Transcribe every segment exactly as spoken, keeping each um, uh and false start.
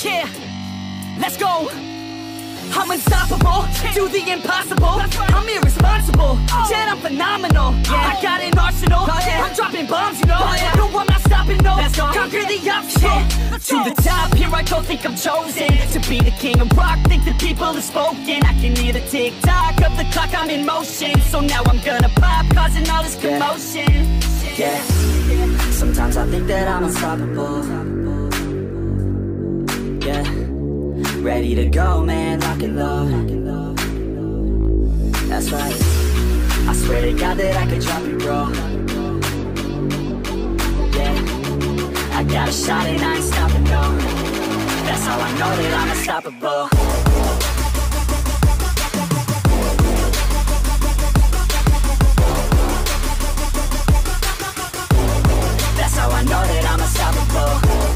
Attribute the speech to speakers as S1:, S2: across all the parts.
S1: Yeah, let's go. I'm unstoppable, do the impossible. I'm irresponsible, yet I'm phenomenal. I got an arsenal, I'm dropping bombs, you know. No, I'm not stopping, no, conquer the obstacle. To the top, here I go, think I'm chosen to be the king of rock, think the people have spoken. I can hear the tick-tock of the clock, I'm in motion. So now I'm gonna pop, causing all this commotion.
S2: Yeah, sometimes I think that I'm unstoppable. Yeah, ready to go, man, lock and load. That's right, I swear to God that I could drop it, bro. Yeah, I got a shot and I ain't stopping, no. That's how I know that I'm unstoppable. That's how I know that I'm unstoppable.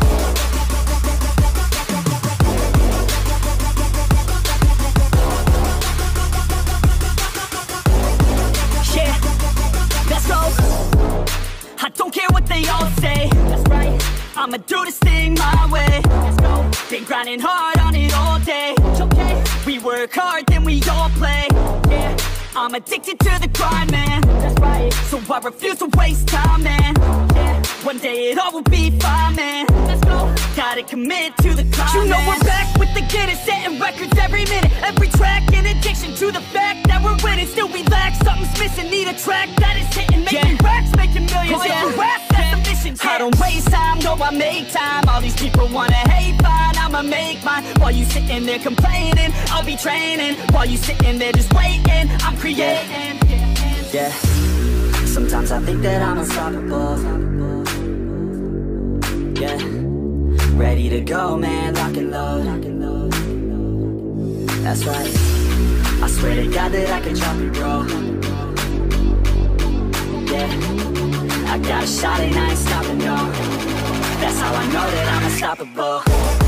S1: I don't care what they all say. That's right, I'ma do this thing my way. Let's go. Been grinding hard on it all day. Okay. We work hard, then we all play. Yeah, I'm addicted to the grind, man. That's right, so I refuse to waste time, man. Yeah, one day it all will be fine, man. Let's go. Gotta commit to the climb. You know man. We're back with the Guinness, setting records every minute, every track. In addiction to the fact that we're winning, still we lack something's missing. Need a track that is hitting, making yeah. racks, making millions. Oh, yeah. So rap, that's the mission. Yeah. I don't waste time, no, I make time. All these people wanna hate, fine, I'ma make mine. While you sitting there complaining, I'll be training. While you sitting there just waiting, I'm creating.
S2: Yeah, yeah. Sometimes I think that I'm unstoppable. Yeah, ready to go, man, lock and load. That's right, I swear to God that I can drop it, bro. Yeah, I got a shot and I ain't stopping, no. That's how I know that I'm unstoppable.